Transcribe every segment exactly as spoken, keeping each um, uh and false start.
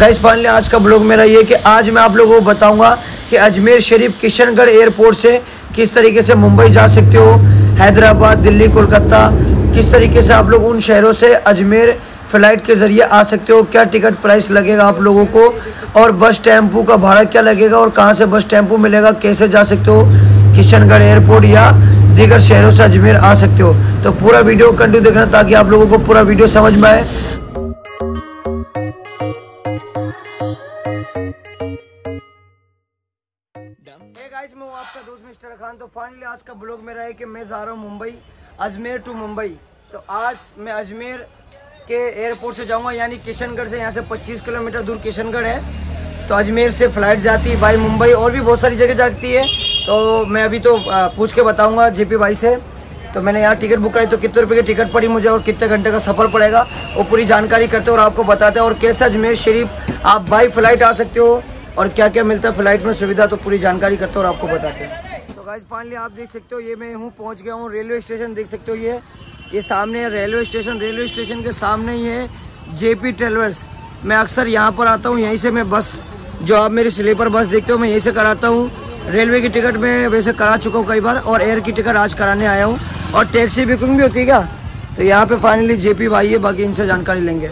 Guys finally आज का blog मेरा ये कि आज मैं आप लोगों को बताऊंगा कि अजमेर शरीफ किशनगढ़ एयरपोर्ट से किस तरीके से मुंबई जा सकते हो, हैदराबाद, दिल्ली, कोलकाता, किस तरीके से आप लोग उन शहरों से अजमेर फ़्लाइट के ज़रिए आ सकते हो, क्या टिकट प्राइस लगेगा आप लोगों को, और बस टेम्पू का भाड़ा क्या लगेगा और कहाँ से बस टेम्पू मिलेगा, कैसे जा सकते हो किशनगढ़ एयरपोर्ट या दीगर शहरों से अजमेर आ सकते हो। तो पूरा वीडियो कंटिन्यू देखना ताकि आप लोगों को पूरा वीडियो समझ में आए। गाइस मैं हूं आपका दोस्त मिस्टर खान। तो फाइनली आज का ब्लॉग मेरा है कि मैं जा रहा हूं मुंबई, अजमेर टू मुंबई। तो आज मैं अजमेर के एयरपोर्ट से जाऊंगा, यानी किशनगढ़ से, यहाँ से पच्चीस किलोमीटर दूर किशनगढ़ है। तो अजमेर से फ़्लाइट जाती है बाई मुंबई, और भी बहुत सारी जगह जाती है। तो मैं अभी तो पूछ के बताऊंगा जेपी भाई से। तो मैंने यहाँ टिकट बुक कराई, तो कितने रुपए की टिकट पड़ी मुझे और कितने घंटे का सफ़र पड़ेगा वो पूरी जानकारी करते हैं और आपको बताते हैं, और कैसे अजमेर शरीफ आप बाई फ़्लाइट आ सकते हो और क्या क्या मिलता है फ़्लाइट में सुविधा, तो पूरी जानकारी करते हैं और आपको बताते हैं। तो गाइस फाइनली आप देख सकते हो ये मैं हूँ, पहुँच गया हूँ रेलवे स्टेशन। देख सकते हो ये ये सामने है रेलवे स्टेशन। रेलवे स्टेशन के सामने ही है जेपी ट्रेवल्स। मैं अक्सर यहाँ पर आता हूँ, यहीं से मैं बस, जो आप मेरी स्लीपर बस देखते हो, मैं यहीं से कराता हूँ। रेलवे की टिकट मैं वैसे करा चुका हूँ कई बार, और एयर की टिकट आज कराने आया हूँ, और टैक्सी बुकिंग भी होती है क्या। तो यहाँ पे फाइनली जेपी भाई है, बाकी इनसे जानकारी लेंगे।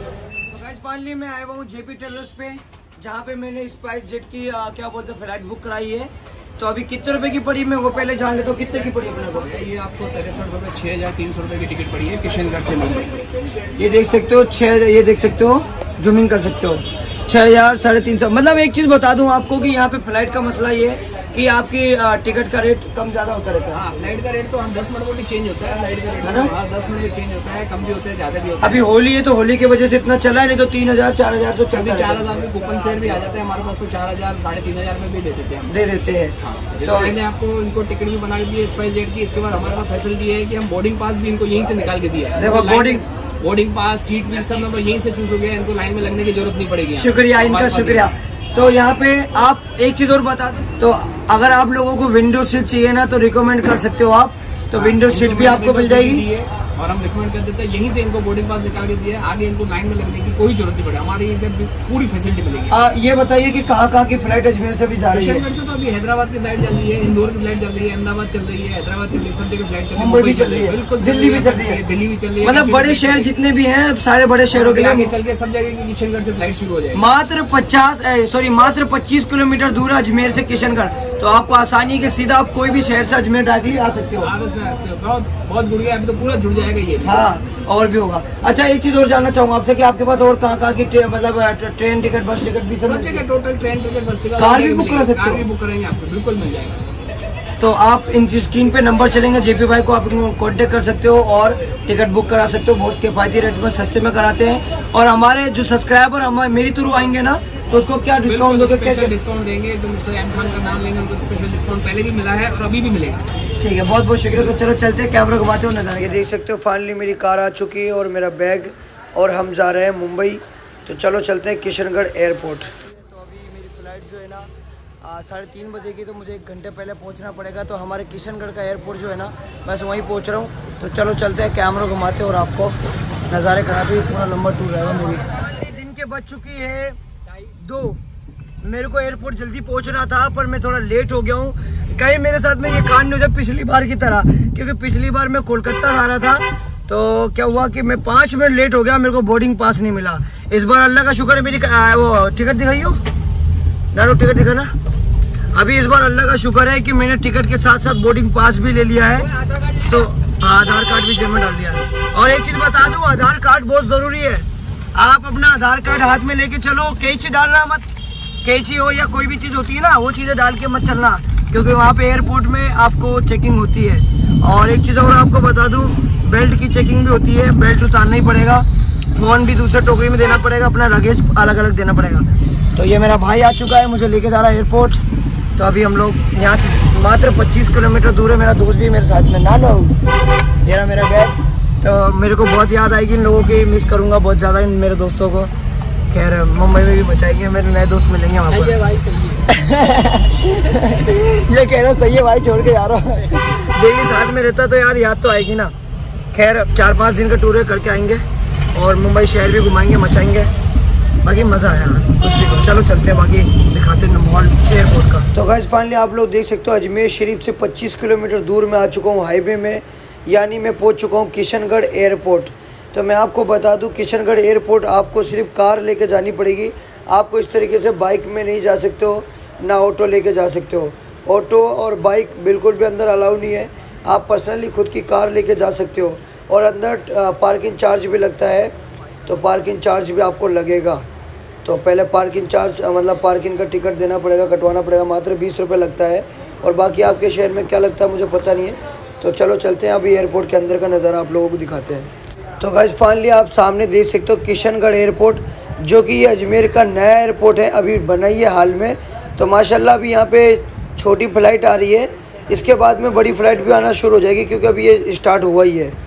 तो गाइस फाइनली मैं आया हुआ हूँ जेपी ट्रेवल्स पे, जहाँ पे मैंने स्पाइस जेट की आ, क्या बोलते हैं फ्लाइट बुक कराई है। तो अभी कितने रुपए की पड़ी मैं वो पहले जान लेता हूँ, कितने की पड़ी अपने को। ये आपको तिरसठ रुपये छः हज़ार तीन सौ रुपये की टिकट पड़ी है किशनगढ़ से मुंबई। ये देख सकते हो छः, ये देख सकते हो, जूमिंग कर सकते हो, छः हज़ार साढ़े तीन सौ। मतलब एक चीज़ बता दूं आपको कि यहाँ पे फ्लाइट का मसला ये है कि आपकी टिकट का रेट कम ज़्यादा होता रहता है। हाँ, फ्लाइट का रेट तो हम दस मिनट में भी चेंज होता है, फ्लाइट का रेट है ना, हाँ दस मिनट में चेंज होता है, कम भी होता है, ज़्यादा भी होता है। अभी होली है तो होली की वजह से इतना चला है, नहीं तो तीन हज़ार चार हज़ार तो चलता है। चार हज़ार में कूपन फेयर भी आ जाता है हमारे पास, तो चार हज़ार साढ़े तीन हज़ार में भी दे देते हैं, दे देते हैं। तो मैंने आपको इनको टिकट भी बना के दी है स्पाइस जेट की। इसके बाद हमारे पास फैसिलिटी है कि हम बोर्डिंग पास भी इनको यहीं से निकाल के दिया है। देखो बोर्डिंग बोर्डिंग पास, सीट भी सब नंबर यहीं से चूज हो गया, इनको लाइन में लगने की जरूरत नहीं पड़ेगी। शुक्रिया इनका, शुक्रिया। तो यहाँ पे आप एक चीज और बता दो, तो अगर आप लोगों को विंडो सीट चाहिए ना तो रिकमेंड कर सकते हो आप, तो विंडो सीट भी आपको मिल जाएगी, और हम रिकमेंड कर देते हैं यहीं से इनको बोर्डिंग पास निकाल के दिया है। आगे इनको लाइन में लगने की कोई जरूरत नहीं पड़ेगी, हमारी इधर पूरी फैसिलिटी मिलेगी। आ, ये बताइए कि कहाँ कहाँ की फ्लाइट अजमेर से भी जा रही है। किशनगढ़ से तो अभी हैदराबाद की फ्लाइट चल रही है, इंदौर की फ्लाइट चल रही है, अहमदाबाद चल रही है, हैदराबाद चल रही है, सब जगह फ्लाइट चल रही है, मुंबई भी चल रही है, बिल्कुल दिल्ली भी चल रही है, दिल्ली भी चल रही है। मतलब बड़े शहर जितने भी हैं सारे बड़े शहरों के लिए चल के सब जगह किशनगढ़ से फ्लाइट शुरू हो जाएगी। मात्र पचास सॉरी मात्र पच्चीस किलोमीटर दूर है अजमेर से किशनगढ़। तो आपको आसानी के सीधा आप कोई भी शहर से अजमेर डायरेक्टली आ सकते हो। बहुत बहुत गुड़िया, अभी तो पूरा जुड़ जाएगा ये। हाँ और भी होगा। अच्छा एक चीज और जानना चाहूंगा आपसे कि आपके पास और कहाँ कहाँ की मतलब ट्रेन टिकट, बस टिकट भी सब जगह total train ticket, bus ticket, car भी बुक करा सकते हो। कार भी बुक करेंगे आपको, बिल्कुल मिल जाएगा। तो आप इन स्क्रीन पे नंबर चलेंगे, जेपी भाई को आप कांटेक्ट कर सकते हो और टिकट बुक करा सकते हो। बहुत किफायती रेट में सस्ते में कराते हैं। और हमारे जो सब्सक्राइबर हमारे मेरी थ्रू आएंगे ना, तो उसको क्या डिस्काउंट दोगे? स्पेशल डिस्काउंट देंगे, जो मिस्टर एम खान का नाम लेंगे उनको स्पेशल डिस्काउंट पहले भी मिला है और अभी भी मिलेगा। ठीक है, बहुत बहुत शुक्रिया। तो चलो चलते हैं, कैमरा घुमाते हो नजर। ये देख सकते हो फाइनली मेरी कार आ चुकी है और मेरा बैग, और हम जा रहे हैं मुंबई। तो चलो चलते हैं किशनगढ़ एयरपोर्ट। तो अभी मेरी फ़्लाइट जो है ना साढ़े तीन बजे की, तो मुझे एक घंटे पहले पहुंचना पड़ेगा। तो हमारे किशनगढ़ का एयरपोर्ट जो है ना, बस वहीं पहुंच रहा हूँ। तो चलो चलते हैं, कैमरा घुमाते और आपको नज़ारे कराते हैं। पूरा नंबर टू रहेगा मेरी। दिन के बज चुकी है दो। मेरे को एयरपोर्ट जल्दी पहुंचना था पर मैं थोड़ा लेट हो गया हूँ। कहीं मेरे साथ में ये कांड नहीं हो जाए पिछली बार की तरह, क्योंकि पिछली बार मैं कोलकाता आ रहा था तो क्या हुआ कि मैं पाँच मिनट लेट हो गया, मेरे को बोर्डिंग पास नहीं मिला। इस बार अल्लाह का शुक्र है मेरी आ, वो टिकट दिखाइयो ना, टिकट दिखा ना। अभी इस बार अल्लाह का शुक्र है कि मैंने टिकट के साथ साथ बोर्डिंग पास भी ले लिया है, तो आधार कार्ड भी जेब में डाल दिया है। और एक चीज़ बता दूँ, आधार कार्ड बहुत ज़रूरी है। आप अपना आधार कार्ड हाथ में लेके चलो, कैची डालना मत, कैची हो या कोई भी चीज़ होती है ना, वो चीज़ें डाल के मत चलना, क्योंकि वहाँ पे एयरपोर्ट में आपको चेकिंग होती है। और एक चीज़ और आपको बता दूँ, बेल्ट की चेकिंग भी होती है, बेल्ट उतारना ही पड़ेगा, फ़ोन भी दूसरे टोकरी में देना पड़ेगा, अपना लगेज अलग अलग देना पड़ेगा। तो ये मेरा भाई आ चुका है, मुझे लेके जा रहा है एयरपोर्ट। तो अभी हम लोग यहाँ से मात्र पच्चीस किलोमीटर दूर है। मेरा दोस्त भी मेरे साथ में ना लो, ये रहा मेरा बैग। तो मेरे को बहुत याद आएगी इन लोगों की, मिस करूँगा बहुत ज़्यादा इन मेरे दोस्तों को। खैर मुंबई में भी बचाएंगे, मेरे नए दोस्त मिलेंगे वहाँ पर। ये कह रहा सही है भाई, छोड़ के जा रहा हूँ। डेली साथ में रहता तो यार याद तो आएगी ना। खैर चार पाँच दिन का टूर करके आएंगे और मुंबई शहर भी घुमाएंगे, मचाएंगे। बाकी मज़ा आया कुछ देखो। चलो चलते हैं, बाकी दिखाते हैं मॉल एयरपोर्ट का। तो गाइस फाइनली आप लोग देख सकते हो अजमेर शरीफ से पच्चीस किलोमीटर दूर में आ चुका हूँ हाईवे में, यानी मैं पहुँच चुका हूँ किशनगढ़ एयरपोर्ट। तो मैं आपको बता दूं किशनगढ़ एयरपोर्ट आपको सिर्फ कार लेके जानी पड़ेगी, आपको इस तरीके से बाइक में नहीं जा सकते हो, ना ऑटो लेके जा सकते हो। ऑटो और बाइक बिल्कुल भी अंदर अलाउ नहीं है, आप पर्सनली खुद की कार लेके जा सकते हो। और अंदर पार्किंग चार्ज भी लगता है, तो पार्किंग चार्ज भी आपको लगेगा। तो पहले पार्किंग चार्ज मतलब पार्किंग का टिकट देना पड़ेगा, कटवाना पड़ेगा, मात्र बीस रुपये लगता है। और बाकी आपके शहर में क्या लगता है मुझे पता नहीं है। तो चलो चलते हैं, अभी एयरपोर्ट के अंदर का नज़ारा आप लोगों को दिखाते हैं। तो गाइस फाइनली आप सामने देख सकते हो किशनगढ़ एयरपोर्ट, जो कि ये अजमेर का नया एयरपोर्ट है, अभी बना ही है हाल में। तो माशाल्लाह अभी यहाँ पे छोटी फ़्लाइट आ रही है, इसके बाद में बड़ी फ़्लाइट भी आना शुरू हो जाएगी, क्योंकि अभी ये स्टार्ट हुआ ही है।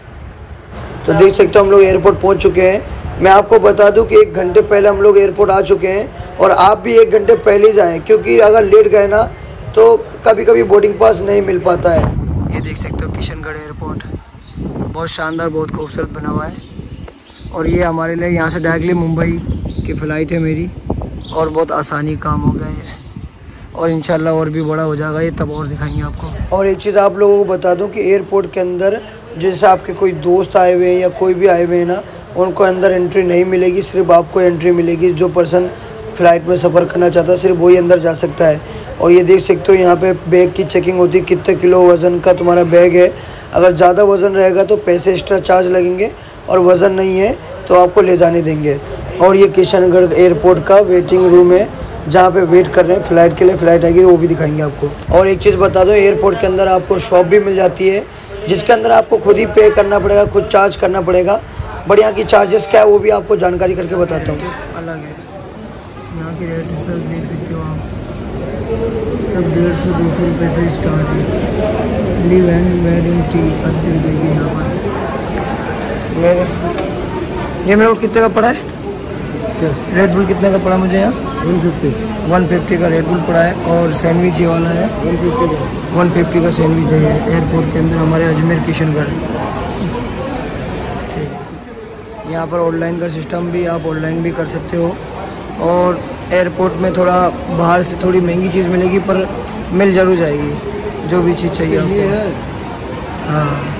तो देख सकते हो हम लोग एयरपोर्ट पहुँच चुके हैं। मैं आपको बता दूं कि एक घंटे पहले हम लोग एयरपोर्ट आ चुके हैं, और आप भी एक घंटे पहले ही जाएँ, क्योंकि अगर लेट गए ना तो कभी कभी बोर्डिंग पास नहीं मिल पाता है। ये देख सकते हो किशनगढ़ एयरपोर्ट, बहुत शानदार, बहुत खूबसूरत बना हुआ है। और ये हमारे लिए यहाँ से डायरेक्टली मुंबई की फ़्लाइट है मेरी, और बहुत आसानी काम हो गया है। और इंशाल्लाह और भी बड़ा हो जाएगा ये, तब और दिखाएंगे आपको। और एक चीज़ आप लोगों को बता दूं कि एयरपोर्ट के अंदर जैसे आपके कोई दोस्त आए हुए हैं या कोई भी आए हुए हैं ना, उनको अंदर एंट्री नहीं मिलेगी, सिर्फ आपको एंट्री मिलेगी। जो पर्सन फ़्लाइट में सफ़र करना चाहता है सिर्फ वही अंदर जा सकता है। और ये देख सकते हो यहाँ पे बैग की चेकिंग होती है, कितने किलो वज़न का तुम्हारा बैग है। अगर ज़्यादा वज़न रहेगा तो पैसे एक्स्ट्रा चार्ज लगेंगे, और वज़न नहीं है तो आपको ले जाने देंगे। और ये किशनगढ़ एयरपोर्ट का वेटिंग रूम है, जहाँ पे वेट कर रहे हैं फ़्लाइट के लिए, फ़्लाइट आएगी वो भी दिखाएंगे आपको। और एक चीज़ बता दो, एयरपोर्ट के अंदर आपको शॉप भी मिल जाती है, जिसके अंदर आपको खुद ही पे करना पड़ेगा, खुद चार्ज करना पड़ेगा। बट यहाँ की चार्जेस क्या है वो भी आपको जानकारी करके बताता हूँ। अलग है यहाँ की रेट, सब देख सकते हो आप, सब डेढ़ सौ दो सौ रुपये से स्टार्ट है। लिव एंड वेडिंग टी अस्सी रुपये की यहाँ पर। मेरे ये मेरे को कितने का पड़ा है? रेड बुल कितने का पड़ा मुझे यहाँ? वन फिफ्टी वन फिफ्टी का रेड बुल पड़ा है। और सैंडविच ये वाला है वन फिफ्टी का वन फिफ्टी का सैंडविच है एयरपोर्ट के अंदर हमारे अजमेर किशनगढ़। ठीक है, यहाँ पर ऑनलाइन का सिस्टम भी, आप ऑनलाइन भी कर सकते हो। और एयरपोर्ट में थोड़ा बाहर से थोड़ी महंगी चीज़ मिलेगी, पर मिल ज़रूर जाएगी जो भी चीज़ चाहिए आपको। हाँ,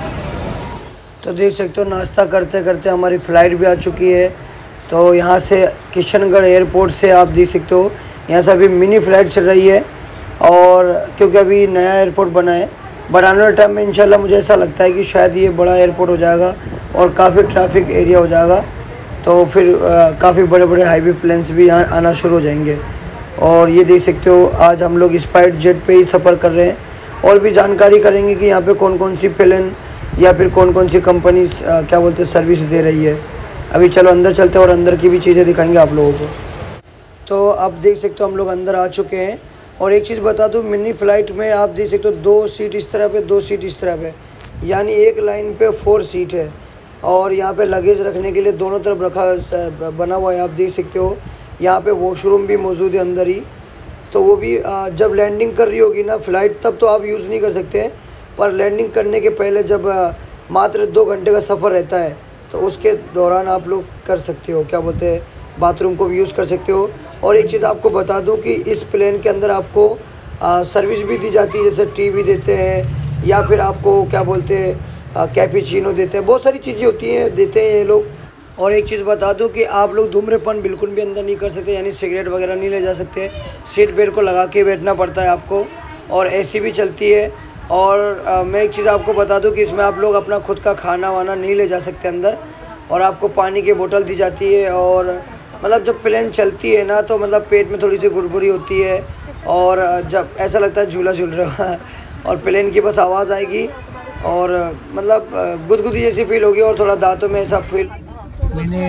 तो देख सकते हो नाश्ता करते करते हमारी फ़्लाइट भी आ चुकी है। तो यहाँ से किशनगढ़ एयरपोर्ट से आप देख सकते हो यहाँ से अभी मिनी फ़्लाइट चल रही है। और क्योंकि अभी नया एयरपोर्ट बना है, बट आने वाले टाइम में इंशाल्लाह मुझे ऐसा लगता है कि शायद ये बड़ा एयरपोर्ट हो जाएगा और काफ़ी ट्रैफिक एरिया हो जाएगा। तो फिर काफ़ी बड़े बड़े हाईवे प्लेन्स भी यहाँ आना शुरू हो जाएंगे। और ये देख सकते हो आज हम लोग स्पाइस जेट पे ही सफ़र कर रहे हैं, और भी जानकारी करेंगे कि यहाँ पे कौन कौन सी प्लेन या फिर कौन कौन सी कंपनी क्या बोलते हैं सर्विस दे रही है। अभी चलो अंदर चलते हैं और अंदर की भी चीज़ें दिखाएंगे आप लोगों को। तो आप देख सकते हो हम लोग अंदर आ चुके हैं। और एक चीज़ बता दूँ, मिनी फ़्लाइट में आप देख सकते हो दो सीट इस तरह पे, दो सीट इस तरह पे, यानी एक लाइन पे फोर सीट है। और यहाँ पे लगेज रखने के लिए दोनों तरफ रखा बना हुआ है, आप देख सकते हो। यहाँ पे वॉशरूम भी मौजूद है अंदर ही। तो वो भी जब लैंडिंग कर रही होगी ना फ़्लाइट, तब तो आप यूज़ नहीं कर सकते, पर लैंडिंग करने के पहले जब मात्र दो घंटे का सफ़र रहता है तो उसके दौरान आप लोग कर सकते हो, क्या बोलते हैं, बाथरूम को भी यूज़ कर सकते हो। और एक चीज़ आपको बता दूं कि इस प्लेन के अंदर आपको आ, सर्विस भी दी जाती है, जैसे टीवी देते हैं, या फिर आपको क्या बोलते हैं कैपुचिनो देते हैं, बहुत सारी चीज़ें होती हैं देते हैं ये लोग। और एक चीज़ बता दूं कि आप लोग धूम्रपान बिल्कुल भी अंदर नहीं कर सकते, यानी सिगरेट वगैरह नहीं ले जा सकते। सीट बेल्ट को लगा के बैठना पड़ता है आपको, और एसी भी चलती है। और आ, मैं एक चीज़ आपको बता दूं कि इसमें आप लोग अपना खुद का खाना वाना नहीं ले जा सकते अंदर, और आपको पानी की बोतल दी जाती है। और मतलब जब प्लेन चलती है ना, तो मतलब पेट में थोड़ी सी गुड़गुड़ी होती है, और जब ऐसा लगता है झूला झूल रहा है, और प्लेन की बस आवाज़ आएगी, और मतलब गुदगुदी जैसी फील होगी, और थोड़ा दांतों में ऐसा फील। मैंने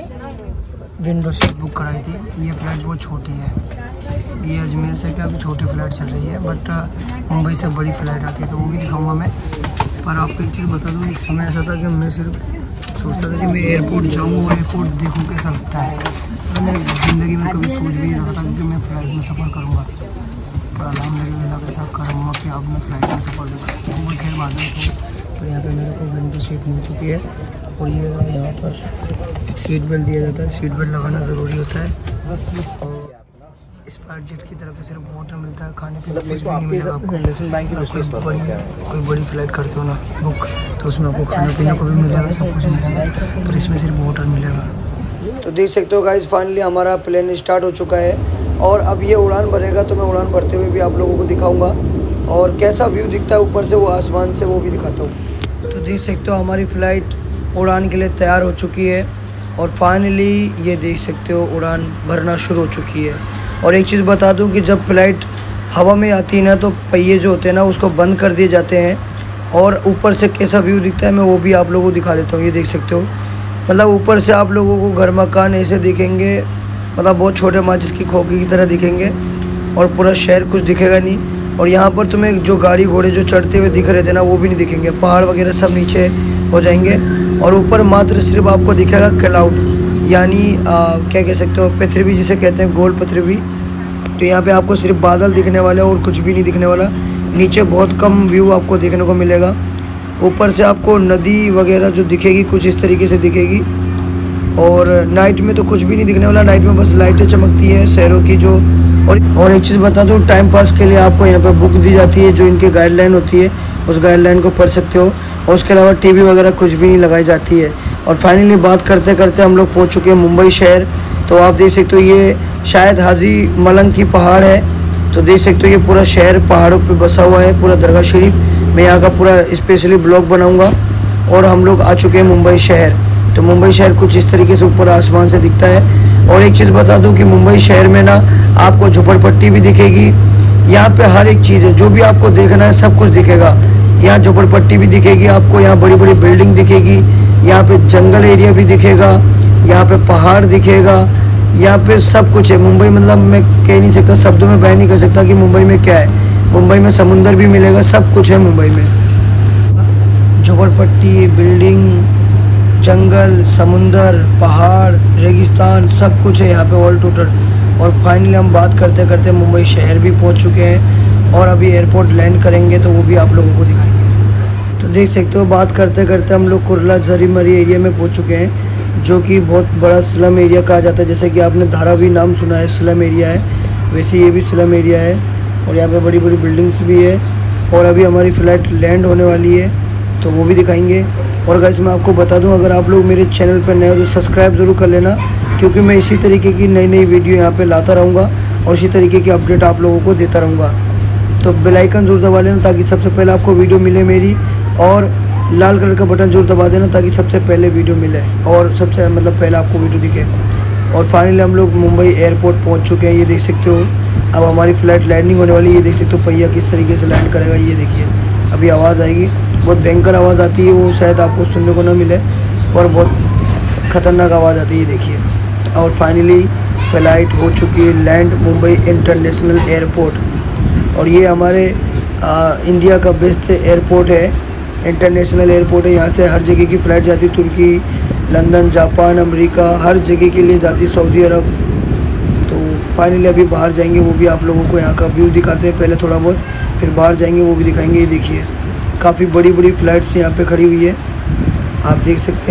विंडो सीट बुक कराई थी। ये फ़्लाइट बहुत छोटी है, ये अजमेर से क्या अभी छोटी फ़्लाइट चल रही है, बट मुंबई से बड़ी फ़्लाइट आती है, तो वो भी दिखाऊंगा मैं। पर आपको एक चीज़ बता दूँ, एक समय ऐसा था कि मैं सिर्फ सोचता था कि मैं एयरपोर्ट जाऊँ और एयरपोर्ट देखूँ कैसा लगता है। तो मेरी ज़िंदगी में कभी सोच भी नहीं रहा था कि मैं फ़्लाइट में सफ़र करूँगा, पर अल्हम्दुलिल्लाह ऐसा कर्म हुआ कि अब मैं फ़्लाइट में सफ़र करूँगा। तो वो खैर बाद में तो, तो यहाँ पर मेरे को विंडो सीट मिल चुकी है। और ये यहाँ पर सीट बेल्ट दिया जाता है, सीट बेल्ट लगाना ज़रूरी होता है। और स्पाइस जेट की तरफ से सिर्फ वाटर मिलता है, खाने पीने कुछ भी नहीं मिलेगा आपको। कोई बड़ी कोई बड़ी फ्लाइट करते हो ना बुक, तो उसमें आपको खाने पीने को भी मिलेगा, सब कुछ मिलेगा, पर इसमें सिर्फ वाटर मिलेगा। तो देख सकते हो गाइस, फाइनली हमारा प्लेन स्टार्ट हो चुका है और अब ये उड़ान भरेगा, तो मैं उड़ान भरते हुए भी आप लोगों को दिखाऊंगा और कैसा व्यू दिखता है ऊपर से, वो आसमान से, वो भी दिखाता हूँ। तो देख सकते हो हमारी फ़्लाइट उड़ान के लिए तैयार हो चुकी है और फाइनली ये देख सकते हो उड़ान भरना शुरू हो चुकी है। और एक चीज़ बता दूं कि जब फ्लाइट हवा में आती है ना, तो पहिए जो होते हैं ना उसको बंद कर दिए जाते हैं और ऊपर से कैसा व्यू दिखता है मैं वो भी आप लोगों को दिखा देता हूँ। ये देख सकते हो, मतलब ऊपर से आप लोगों को घर मकान ऐसे दिखेंगे, मतलब बहुत छोटे माचिस की खोखे की तरह दिखेंगे और पूरा शहर कुछ दिखेगा नहीं। और यहाँ पर तुम्हें जो गाड़ी घोड़े जो चढ़ते हुए दिख रहे थे ना, वो भी नहीं दिखेंगे, पहाड़ वगैरह सब नीचे हो जाएंगे और ऊपर मात्र सिर्फ आपको दिखेगा क्लाउड, यानी क्या कह सकते हो, पृथ्वी जिसे कहते हैं, गोल पृथ्वी। तो यहाँ पे आपको सिर्फ बादल दिखने वाले और कुछ भी नहीं दिखने वाला। नीचे बहुत कम व्यू आपको देखने को मिलेगा। ऊपर से आपको नदी वगैरह जो दिखेगी कुछ इस तरीके से दिखेगी और नाइट में तो कुछ भी नहीं दिखने वाला। नाइट में बस लाइटें चमकती हैं शहरों की जो। और और एक चीज़ बता दूँ, टाइम पास के लिए आपको यहाँ पे बुक दी जाती है, जो इनके गाइडलाइन होती है, उस गाइडलाइन को पढ़ सकते हो। और उसके अलावा टीवी वगैरह कुछ भी नहीं लगाई जाती है। और फाइनली बात करते करते हम लोग पहुँच चुके हैं मुंबई शहर। तो आप देख सकते हो ये शायद हाजी मलंग की पहाड़ है। तो देख सकते हो ये पूरा शहर पहाड़ों पे बसा हुआ है, पूरा दरगाह शरीफ। मैं यहाँ का पूरा स्पेशली ब्लॉग बनाऊँगा। और हम लोग आ चुके हैं मुंबई शहर। तो मुंबई शहर कुछ इस तरीके से ऊपर आसमान से दिखता है। और एक चीज़ बता दूं कि मुंबई शहर में ना आपको झोपड़पट्टी भी दिखेगी। यहाँ पे हर एक चीज़ है, जो भी आपको देखना है सब कुछ दिखेगा। यहाँ झोपड़पट्टी भी दिखेगी आपको, यहाँ बड़ी बड़ी बिल्डिंग दिखेगी, यहाँ पे जंगल एरिया भी दिखेगा, यहाँ पे पहाड़ दिखेगा, यहाँ पे सब कुछ है। मुंबई मतलब मैं कह नहीं सकता, शब्दों में बयान नहीं कर सकता कि मुंबई में क्या है। मुंबई में समुंदर भी मिलेगा, सब कुछ है मुंबई में। झोपड़पट्टी, बिल्डिंग, जंगल, समुंदर, पहाड़, रेगिस्तान, सब कुछ है यहाँ पे ऑल टोटल। और फाइनली हम बात करते करते मुंबई शहर भी पहुँच चुके हैं और अभी एयरपोर्ट लैंड करेंगे तो वो भी आप लोगों को दिखाएंगे। तो देख सकते हो बात करते करते हम लोग कुर्ला जरीमरी एरिया में पहुँच चुके हैं, जो कि बहुत बड़ा स्लम एरिया कहा जाता है। जैसे कि आपने धारावी नाम सुना है, स्लम एरिया है, वैसे ये भी स्लम एरिया है। और यहाँ पर बड़ी बड़ी बिल्डिंग्स भी है। और अभी हमारी फ़्लाइट लैंड होने वाली है तो वो भी दिखाएंगे। और गाइस मैं आपको बता दूं, अगर आप लोग मेरे चैनल पर नए हो तो सब्सक्राइब ज़रूर कर लेना, क्योंकि मैं इसी तरीके की नई नई वीडियो यहाँ पे लाता रहूँगा और इसी तरीके की अपडेट आप लोगों को देता रहूँगा। तो बेल आइकन ज़रूर दबा लेना ताकि सबसे पहले आपको वीडियो मिले मेरी, और लाल कलर का बटन जरूर दबा देना ताकि सबसे पहले वीडियो मिले और सबसे मतलब पहले आपको वीडियो दिखे। और फाइनली हम लोग मुंबई एयरपोर्ट पहुँच चुके हैं। ये देख सकते हो अब हमारी फ़्लाइट लैंडिंग होने वाली है। ये देख सकते हो पहिया किस तरीके से लैंड करेगा। ये देखिए अभी आवाज़ आएगी, बहुत भयंकर आवाज़ आती है, वो शायद आपको सुनने को ना मिले, पर बहुत ख़तरनाक आवाज़ आती है। ये देखिए। और फाइनली फ़्लाइट हो चुकी है लैंड मुंबई इंटरनेशनल एयरपोर्ट। और ये हमारे आ, इंडिया का बेस्ट एयरपोर्ट है, इंटरनेशनल एयरपोर्ट है। यहाँ से हर जगह की फ़्लाइट जाती है, तुर्की, लंदन, जापान, अमेरिका, हर जगह के लिए जाती, सऊदी अरब। तो फाइनली अभी बाहर जाएंगे, वो भी आप लोगों को यहाँ का व्यू दिखाते हैं पहले थोड़ा बहुत, फिर बाहर जाएंगे वो भी दिखाएंगे। ये देखिए काफ़ी बड़ी बड़ी फ़्लाइट्स यहाँ पे खड़ी हुई है, आप देख सकते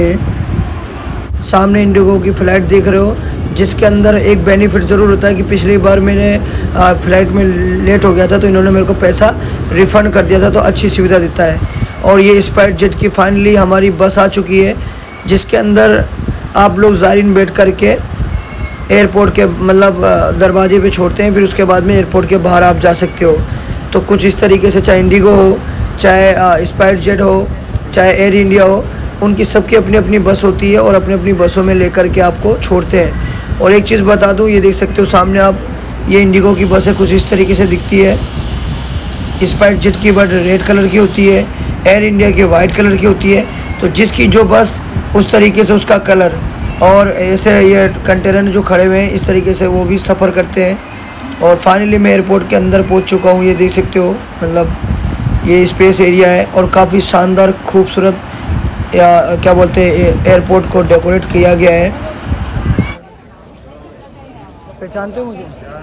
हैं। सामने इंडिगो की फ़्लाइट देख रहे हो, जिसके अंदर एक बेनिफिट ज़रूर होता है कि पिछली बार मैंने फ़्लाइट में लेट हो गया था तो इन्होंने मेरे को पैसा रिफ़ंड कर दिया था, तो अच्छी सुविधा देता है। और ये स्पाइस जेट की फाइनली हमारी बस आ चुकी है, जिसके अंदर आप लोग ज़ायरीन बैठ करके एयरपोर्ट के मतलब दरवाजे पे छोड़ते हैं, फिर उसके बाद में एयरपोर्ट के बाहर आप जा सकते हो। तो कुछ इस तरीके से, चाहे इंडिगो हो, चाहे स्पाइस जेट हो, चाहे एयर इंडिया हो, उनकी सबकी अपनी अपनी बस होती है और अपनी अपनी बसों में लेकर के आपको छोड़ते हैं। और एक चीज़ बता दूं, ये देख सकते हो सामने आप, ये इंडिगो की बस है, कुछ इस तरीके से दिखती है। स्पाइस जेट की बस रेड कलर की होती है, एयर इंडिया की वाइट कलर की होती है। तो जिसकी जो बस उस तरीके से उसका कलर, और ऐसे ये कंटेनर जो खड़े हुए हैं इस तरीके से वो भी सफ़र करते हैं। और फाइनली मैं एयरपोर्ट के अंदर पहुंच चुका हूं। ये देख सकते हो, मतलब ये स्पेस एरिया है और काफ़ी शानदार खूबसूरत, या क्या बोलते हैं, एयरपोर्ट को डेकोरेट किया गया है। पहचानते हो मुझे?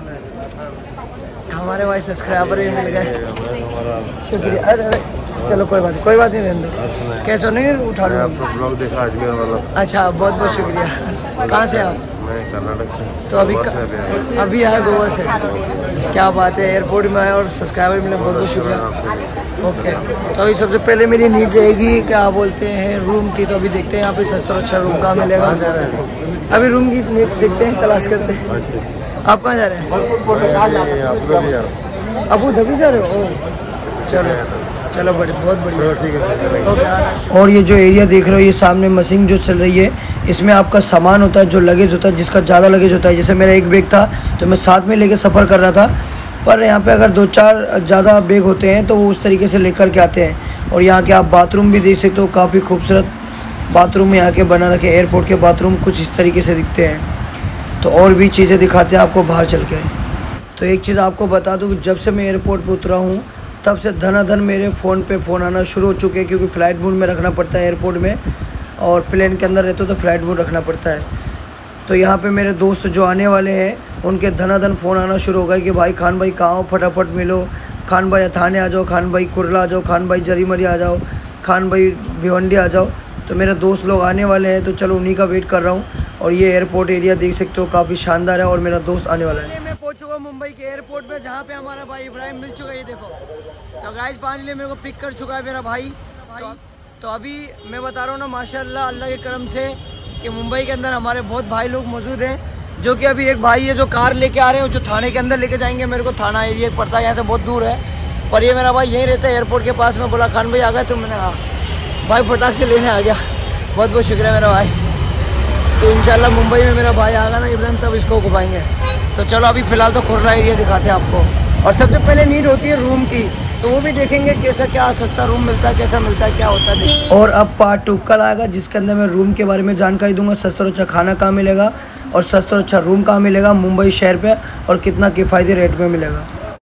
हमारे भाई सब्सक्राइबर भी मिल गए, शुक्रिया। अरे अरे चलो कोई बात कोई बात नहीं, रहने कैसे नहीं उठा लो। ब्लॉग देखा अजमेर वाला। अच्छा बहुत बहुत शुक्रिया। कहाँ से आप? मैं कर्नाटक से। तो अभी अभी आया गोवा से, क्या बात है, एयरपोर्ट में आया और सब्सक्राइबर मिले, बहुत बहुत शुक्रिया। ओके तो अभी सबसे पहले मेरी नीड रहेगी क्या बोलते हैं रूम की, तो अभी देखते हैं यहाँ पे सस्ता और अच्छा रूम कहाँ मिलेगा। अभी रूम की देखते हैं, तलाश करते हैं। आप कहाँ जा रहे हैं? अबू धाबी जा रहे हो? चलो चलो बड़े बहुत बढ़िया, ठीक है ओके। और ये जो एरिया देख रहे हो, ये सामने मशीन जो चल रही है, इसमें आपका सामान होता है जो लगेज होता है, जिसका ज़्यादा लगेज होता है। जैसे मेरा एक बैग था तो मैं साथ में लेके सफ़र कर रहा था, पर यहाँ पे अगर दो चार ज़्यादा बैग होते हैं तो वो उस तरीके से लेकर के आते हैं। और यहाँ के आप बाथरूम भी देख सकते हो, काफ़ी खूबसूरत बाथरूम यहाँ के बना रखे। एयरपोर्ट के बाथरूम कुछ इस तरीके से दिखते हैं। तो और भी चीज़ें दिखाते हैं आपको बाहर चल के। तो एक चीज़ आपको बता दूँ, जब से मैं एयरपोर्ट पर उतरा हूँ तब से धनाधन मेरे फ़ोन पे फ़ोन आना शुरू हो चुके हैं, क्योंकि फ़्लाइट मोड में रखना पड़ता है एयरपोर्ट में, और प्लेन के अंदर रहते हो तो फ़्लाइट मोड रखना पड़ता है। तो यहाँ पे मेरे दोस्त जो आने वाले हैं उनके धनाधन फ़ोन आना शुरू हो गए कि भाई खान भाई कहाँ हो, फटाफट मिलो, खान भाई थाने आ जाओ, खान भाई कुरला आ जाओ, खान भाई जरीमरी आ जाओ, खान भाई भिवंडी आ जाओ। तो मेरे दोस्त लोग आने वाले हैं, तो चलो उन्हीं का वेट कर रहा हूँ। और ये एयरपोर्ट एरिया देख सकते हो, काफ़ी शानदार है, और मेरा दोस्त आने वाला है। मैं पहुँच चुका मुंबई के एयरपोर्ट में, जहाँ पे हमारा भाई इब्राहिम मिल चुका है, ये देखो। तो गाइस फाइनली मेरे को पिक कर चुका है मेरा भाई, भाई। तो अभी मैं बता रहा हूँ ना, माशाल्लाह अल्लाह के करम से कि मुंबई के अंदर हमारे बहुत भाई लोग मौजूद हैं, जो कि अभी एक भाई है जो कार लेके आ रहे हैं, जो थाने के अंदर लेके जाएंगे। मेरे को थाना एरिया पड़ता है, यहाँ से बहुत दूर है, पर ये मेरा भाई यहीं रहता है एयरपोर्ट के पास में। बोला खान भाई आ गए, तो मैंने हाँ भाई फटाक से लेने आ गया। बहुत बहुत शुक्रिया मेरा भाई। तो इंशाल्लाह मुंबई में मेरा भाई आगा ना इब्राहिम, तब इसको घुमाएंगे। तो चलो अभी फ़िलहाल तो खुर्रा एरिया दिखाते हैं आपको। और सबसे पहले नीड होती है रूम की, तो वो भी देखेंगे कैसा क्या सस्ता रूम मिलता है, कैसा मिलता है, क्या होता है नहीं। और अब पार्ट टू कल आएगा, जिसके अंदर मैं रूम के बारे में जानकारी दूंगा, सस्ता और अच्छा खाना कहाँ मिलेगा और सस्ता और अच्छा रूम कहाँ मिलेगा मुंबई शहर पे, और कितना किफ़ायती रेट में मिलेगा।